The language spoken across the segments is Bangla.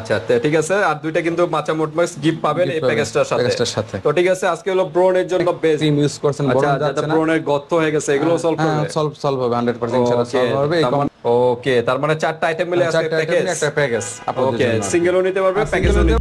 আচ্ছা ঠিক আছে, আর দুইটা কিন্তু মাচা মোটমাক্স গিফট পাবেন এই প্যাকেজটার সাথে। তো ঠিক আছে, আজকে হলো ব্রোনের জন্য বেস্ট ক্রিম ইউজ করছেন, আচ্ছা, বরণ যাতে যাচ্ছে না। ব্রোনের গর্ত হয়ে গেছে এগুলো সলভ করবে। সলভ হবে 100% ইনশাআল্লাহ সলভ হবে। ওকে, তার মানে চারটা আইটেম মিলে আজকে চারটা আইটেম প্যাকেজ। নিয়ে একটা প্যাকেজ আপনাদের ওকে, জন্য। সিঙ্গেলও নিতে পারবে, প্যাকেজও নিতে।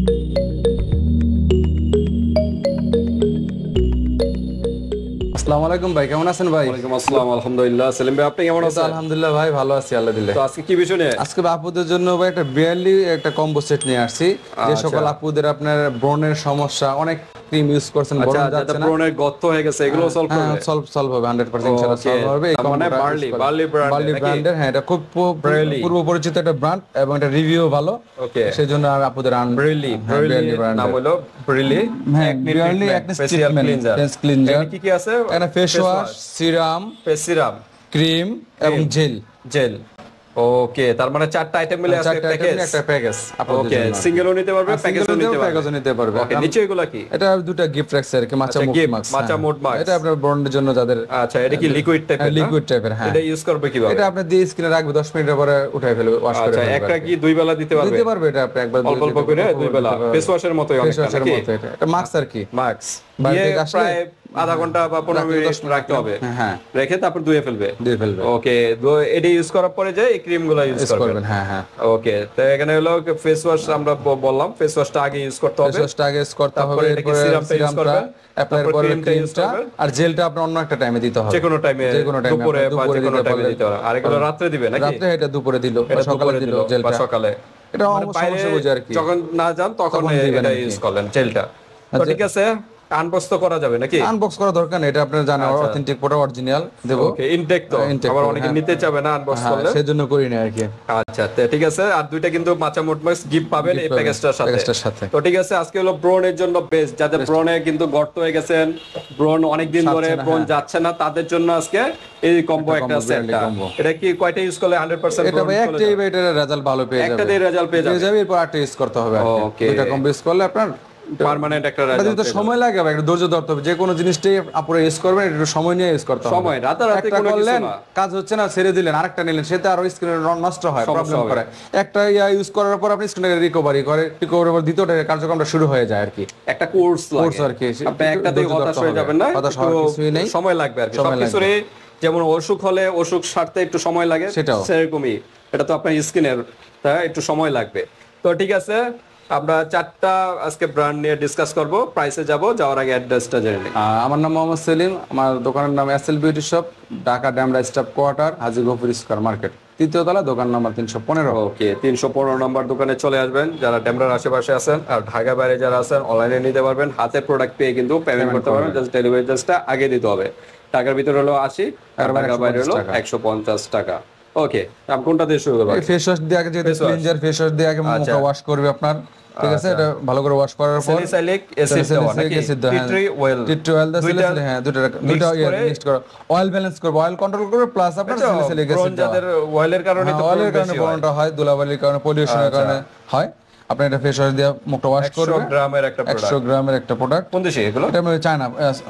আসসালামু আলাইকুম ভাই, কেমন আছেন ভাই? ওয়ালাইকুম আসসালাম, আলহামদুলিল্লাহ। সেলিম ভাই, আপনি কেমন আছেন? আলহামদুলিল্লাহ ভাই, ভালো আছি আল্লাহ দিলে। তো আজকে কি বিষয় নিয়ে? আজকে আপুদের জন্য ভাই একটা বিয়ারলি একটা কম্বো সেট নিয়ে আসছি। যে সকল আপুদের আপনার ব্রণের সমস্যা, অনেক ক্রিম ইউজ করছেন, বরণ যাতে যাচ্ছে না, ব্রোনের গর্ত হয়ে গেছে এগুলো সলভ করবে। সলভ হবে 100% ইনশাআল্লাহ সলভ হবে। এই মানে বার্লি ব্র্যান্ডের, হ্যাঁ এটা খুব পূর্ব পরিচিত একটা ব্র্যান্ড এবং এটা রিভিউ ভালো। ওকে, সেজন্য আমি আপুদের ব্রিলি নাম হলো ব্রিলি বিয়ারলি একটা ক্লিনজার। কি কি আছে? এখানে face wash, serum, serum, cream এবং জেল। ওকে, তার মানে চারটা আইটেম মিলে আজকে প্যাকেজ। একটা প্যাকেজ আপনাদের ওকে, জন্য। সিঙ্গেলও নিতে পারবে, প্যাকেজও নিতে পারবে। ওকে, নিচে এগুলা কি? এটা দুটো গিফট রাখছে আর কি, মাচা মুড মাস্ক। এটা আপনার ব্রণের জন্য যাদের। আচ্ছা, এটা কি লিকুইড টাইপের? হ্যাঁ, এটা ইউজ করবে কিভাবে? এটা আপনি দিয়ে স্কিনে রাখবে, 10 মিনিটের পরে উঠাই ফেলবে, ওয়াশ করে আচ্ছা, ফেলবে। একটা কি দুই বেলা দিতে পারবে? এটা আপনি একবার অল্প অল্প করে দুই বেলা ফেস ওয়াশের মতোই ফেস ওয়াশের মতো। এটা মাস্ক আর কি, মাস্ক বাইরে দিয়ে থেকে আসলে প্রায় আধা ঘন্টা বা 15 মিনিট রাখতে হবে। হ্যাঁ, রেখে তারপর ধুয়ে ফেলবে। ওকে, এটা ইউজ করার পরে যে এই ক্রিমগুলো ইউজ করবেন। হ্যাঁ। ওকে, তো এখানে হলো ফেস ওয়াশ আমরা বললাম, ফেস ওয়াশটা আগে ইউজ করতে হবে। তারপরে এটাকে সিরামটা ইউজ করবেন, অ্যাপ্লাই করে ক্রিমটা আর জেলটা আপনি অন্য একটা টাইমে দিতে হবে। যে কোনো টাইমে, দুপুরে বা যে কোনো টাইমে দিতে হবে। আর এগুলো রাতে দিবে নাকি? রাতে, এটা দুপুরে দিল বা সকালে দিল জেলটা। সকালে এটা বাইরে সমস্যা বুঝে আর কি, যখন না যান তখন এটা ইউজ করলেন জেলটা। তো ঠিক আছে, আনবক্স তো করা যাবে নাকি? আনবক্স করা দরকার নেই, এটা আপনার জানা অথেন্টিক প্রোডাক্ট, অরিজিনাল দেব। ওকে, ইনটেক তো আবার অনেকে নিতে চাবে না আনবক্স করলে, সেজন্য করি না আর কি। আচ্ছা ঠিক আছে, আর দুইটা কিন্তু মাচা মোটমাক্স গিফট পাবেন এই প্যাকেজটার সাথে। তো ঠিক আছে, আজকে হলো ব্রনের জন্য বেস্ট, যাদের ব্রনে কিন্তু গর্ত হয়ে গেছেন, ব্রন অনেকদিন ধরে ব্রন যাচ্ছে না, তাদের জন্য আজকে এই কম্বো একটা সেটটা। এটা কি কয়টা ইউজ করলে 100% এটা ভাই একটাই, এটার রেজাল্ট ভালো পেয়ে যাবে, একটাতেই রেজাল্ট পেয়ে যাবে। এরপর আরেকটা ইউজ করতে হবে আর কি। ওকে, দুইটা কম্বো ইউজ করলে আপনার পার্মানেন্ট একটা রেজাল্ট। এটা সময় লাগে, একটু ধৈর্য ধরতে হবে। যে কোনো জিনিসটাই আপনারা ইউজ করবেন একটু সময় নিয়ে ইউজ করতে হবে। সময় রাতারাতি কোনো কিছু না, কাজ হচ্ছে না ছেড়ে দিলেন, আরেকটা নিলেন, সেটা আরো স্ক্রিন নষ্ট হয়, প্রবলেম করে। একটা ইউজ করার পর আপনি স্ক্রিনটাকে রিকভারি পর দ্বিতীয়টা কার্যক্রমটা শুরু হয়ে যায় আর কি। একটা কোর্স আর কি, আপনি একটাতেই হতাশ হয়ে যাবেন না, কিছুই নেই, সময় লাগবে আর কি। সবকিছুরই যেমন অসুখ হলে অসুখ সারতে একটু সময় লাগে, সেরকমই এটা তো আপনার স্কিনের, তাই একটু সময় লাগবে। তো ঠিক আছে, আমরা চারটা আজকে ব্র্যান্ড নিয়ে ডিসকাস করব, প্রাইসে যাওয়ার আগে অ্যাড্রেসটা জেনে নিই। আমার নাম মোহাম্মদ সেলিম, আমার দোকানের নাম SL beauty shop, Dhaka Demra staff quarter, Haji Gafur square market, তৃতীয় তলা, দোকান নাম্বার 315। ওকে, 315 নম্বর দোকানে চলে আসবেন যারা ড্যামরার আশেপাশে আছেন। আর ঢাকা বাইরে যারা আছেন অনলাইনে নিতে পারবেন, হাতে প্রোডাক্ট পেয়ে কিন্তু পেমেন্ট করতে পারবেন, জাস্ট ডেলিভারি চার্জটা আগে দিতে হবে। টাকার ভিতরে হলো 80, আর ঢাকা বাইরে হলো 150 টাকা। ওকে, আপনি কোনটা দিয়ে শুরু করবেন? ফেস ওয়াশ দিয়ে আগে, যেটা ক্লিনজার ফেস ওয়াশ দিয়ে আগে মুখটা ওয়াশ করবে আপনার, ঠিক আছে? এটা ভালো করে ওয়াশ করার পর স্যালিসাইলিক অ্যাসিড দেওয়া নাকি টি ট্রি অয়েল দিয়ে, হ্যাঁ দুটো মিক্স করে অয়েল ব্যালেন্স করবে, অয়েল কন্ট্রোল করবে, প্লাস আপনার স্যালিসাইলিক অ্যাসিড দেওয়া। যাদের অয়েলের কারণে তো বর্ণটা হয়, ধুলাবালির কারণে, পলিউশনের কারণে হয়। আপনি এটা ফেস ওয়াশ দিয়ে মুখটা ওয়াশ করবে। 100 গ্রামের একটা প্রোডাক্ট, 100 গ্রামের একটা প্রোডাক্ট। কোন দেশে এগুলো? এটা চায়না,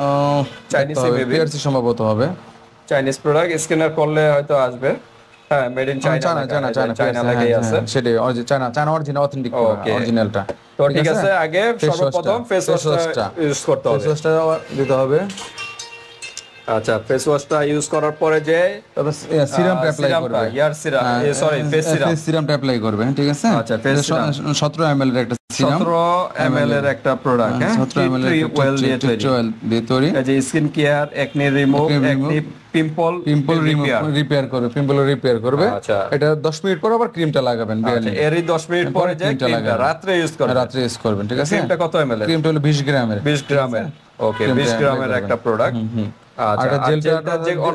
চাইনিজ পিআরসি সম্ভবত হবে, চাইনিজ প্রোডাক্ট। স্ক্যানার করলে হয়তো আসবে। হ্যাঁ, মেড ইন চায়না, চায়না লেগেই আছে, সেটাই চায়না অরিজিনাল অথেন্টিক অরিজিনালটা। তো ঠিক আছে, আগে সর্বপ্রথম ফেস ওয়াশটা ইউজ করতে হবে, ফেস ওয়াশটা দিতে হবে। আচ্ছা, ফেস ওয়াশটা ইউজ করার পরে যে সিরামটা অ্যাপ্লাই করবে, ফেস সিরামটা অ্যাপ্লাই করবে, ঠিক আছে? আচ্ছা, ফেস 17 ml এর একটা সিরাম, 17 ml এর একটা প্রোডাক্ট, হ্যাঁ 17 ml এর অয়েল দিয়ে তৈরি। এই যে skin care, acne remove, acne pimple repair করবে। এটা 10 মিনিট পর আবার ক্রিমটা লাগাবেন। এরই 10 মিনিট পরে যে ক্রিমটা রাতে ইউজ করবেন, ঠিক আছে? ক্রিমটা কত ml এর? ক্রিমটা হলো 20 গ্রামের। ওকে, 20 গ্রামের একটা প্রোডাক্ট। আচ্ছা, জেলটা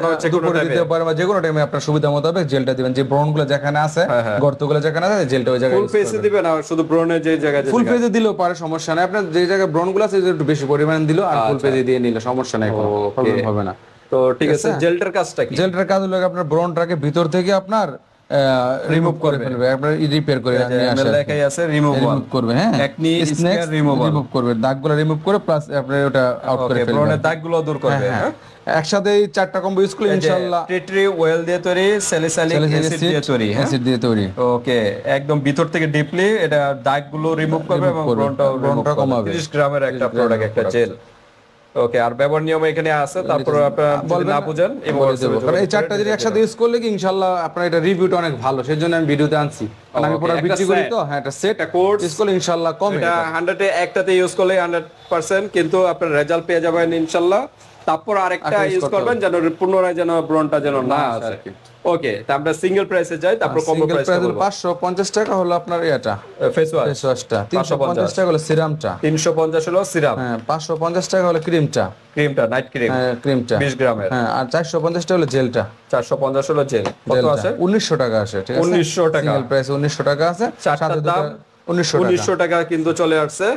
যে কোনো টাইমে আপনার সুবিধা মোতাবেক জেলটা দিবেন, যে ব্রনগুলো যেখানে আছে, গর্তগুলো যেখানে আছে, জেলটা ওই জায়গায় ফুল ফেসে দিবেন। আর শুধু ব্রনে যে জায়গায়, ফুল ফেসে দিলেও পারে, সমস্যা নাই। আপনার যে জায়গায় ব্রনগুলো আছে একটু বেশি পরিমাণে দিল, আর ফুল ফেসে দিয়ে নিলে সমস্যা নাই, কোনো প্রবলেম হবে না। তো ঠিক আছে, জেলটার কাজটা কি? জেলটার কাজ হলো আপনার ব্রনটাকে ভিতর থেকে আপনার রিমুভ করে ফেলবে, আপনার রিপেয়ার করে নিয়ে আসে, লেখাই আছে রিমুভ করবে। হ্যাঁ, একনি স্কেয়ার রিমুভ করবে, দাগগুলো রিমুভ করে প্লাস আপনি ওটা আউট করে ফেলবে, ব্রনের দাগগুলো দূর করবে। হ্যাঁ, একসাথে 4টা কম্বো ইউজ করলে ইনশাআল্লাহ ট্রিটরি ওয়েল দিয়ে তৈরি, স্যালিসাইলিক অ্যাসিড দিয়ে তৈরি। অ্যাসিড দিয়ে তৈরি। ওকে, একদম ভিতর থেকে ডিপলি এটা দাগগুলো রিমুভ করবে এবং ব্রনটা কমাবে। 30 গ্রামের একটা প্রোডাক্ট, একটা জেল। ওকে, আর ব্যবহার নিয়ম এখানে আছে, তারপর আপনারা যদি না বুঝেন কারণ এই 4টা জিনিস একসাথে ইউজ করলে কি ইনশাআল্লাহ আপনার এটা রিভিউটা অনেক ভালো, সেজন্য আমি ভিডিওতে আনছি। কারণ আমি প্রোডাক্ট বিক্রি করি তো। হ্যাঁ, এটা সেট কোর্স ইউজ করলে ইনশাআল্লাহ কমে, এটা 100 এ একটাতে ইউজ করলে 100% কিন্তু আপনার রেজাল্ট পেয়ে যাবেন ইনশাআল্লাহ। তারপর আরেকটা ইউজ করবেন যেন পুনরায় যেন ব্রনটা যেন না আসে। ওকে, তা আমরা সিঙ্গেল প্রাইসে যাই, তারপর কম্বো প্রাইস হলো 550 টাকা হলো আপনার এটা ফেস ওয়াশটা, 350 টাকা হলো সিরামটা, 350 হলো সিরাম, হ্যাঁ 550 টাকা হলো ক্রিমটা নাইট ক্রিম, হ্যাঁ ক্রিমটা 20 গ্রামের, হ্যাঁ, আর 450 টাকা হলো জেলটা, 450 হলো জেল। কত আছে? 1900 টাকা আসে, ঠিক আছে 1900 টাকা সিঙ্গেল প্রাইস 1900 টাকা আছে, চারটার দাম 1900 টাকা কিন্তু চলে আসছে।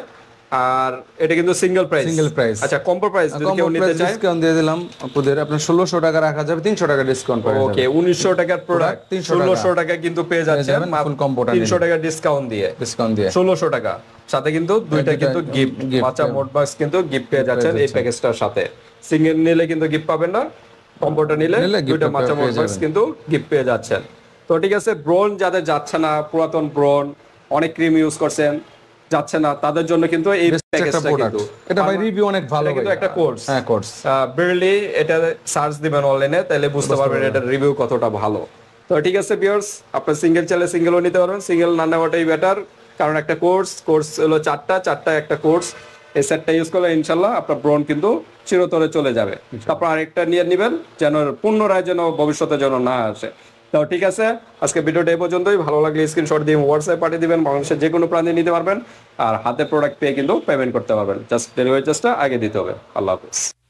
আর এটা কিন্তু সিঙ্গেল প্রাইস। আচ্ছা, কম্বো প্রাইস যদি কেউ নিতে চায় ডিসকাউন্ট দিয়ে দিলাম আপনাদের, আপনার 1600 টাকা রাখা যাবে, 300 টাকা ডিসকাউন্ট পাবেন। ওকে, 1900 টাকার প্রোডাক্ট 1600 টাকা কিন্তু পেয়ে যাচ্ছেন ফুল কম্বোটা 300 টাকা ডিসকাউন্ট দিয়ে 1600 টাকা। সাথে কিন্তু দুইটা কিন্তু গিফট, বাচ্চা মোট বক্স কিন্তু গিফট পেয়ে যাচ্ছেন এই প্যাকেজটার সাথে। সিঙ্গেল নিলে কিন্তু গিফট পাবেন না, কম্বোটা নিলে দুইটা বাচ্চা মোট বক্স কিন্তু গিফট পেয়ে যাচ্ছেন। তো ঠিক আছে, ব্রন যাদের যাচ্ছে না, পুরাতন ব্রন অনেক ক্রিম ইউজ করছেন, যাচ্ছে না, তাদের জন্য কিন্তু এই প্যাকেজটা কিন্তু এটা ভাই রিভিউ অনেক ভালো, কিন্তু একটা কোর্স। হ্যাঁ, কোর্স বেরলি এটা সার্চ দিবেন অনলাইনে, তাহলে বুঝতে পারবেন এটার রিভিউ কতটা ভালো। তো ঠিক আছে ভিউয়ার্স, আপনি সিঙ্গেল চাইলে সিঙ্গেলও নিতে পারবেন, সিঙ্গেল না নেওয়াটাই বেটার, কারণ একটা কোর্স হলো চারটা একটা কোর্স, এই সেটটা ইউজ করলে ইনশাল্লাহ আপনার ব্রন কিন্তু চিরতরে চলে যাবে। তারপর আরেকটা নিয়ে নেবেন যেন পুনরায় যেন ভবিষ্যতে যেন না আসে। তো ঠিক আছে, আজকে ভিডিওটা এই পর্যন্তই। ভালো লাগলে স্ক্রিনশট দিয়ে হোয়াটসঅ্যাপ পাঠিয়ে দিবেন, বাংলাদেশের যে কোনো প্রান্তে নিতে পারবেন, আর হাতে প্রোডাক্ট পেয়ে কিন্তু পেমেন্ট করতে পারবেন, জাস্ট ডেলিভারি চার্জটা আগে দিতে হবে। আল্লাহ হাফেজ।